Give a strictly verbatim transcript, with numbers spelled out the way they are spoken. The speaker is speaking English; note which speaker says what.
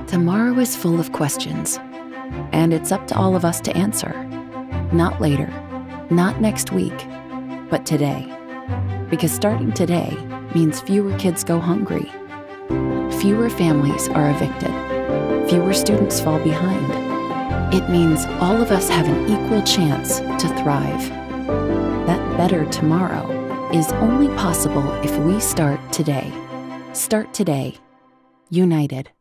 Speaker 1: Tomorrow is full of questions, and it's up to all of us to answer. Not later, not next week, but today. Because starting today means fewer kids go hungry, fewer families are evicted, fewer students fall behind. It means all of us have an equal chance to thrive. That better tomorrow is only possible if we start today. Start today, united.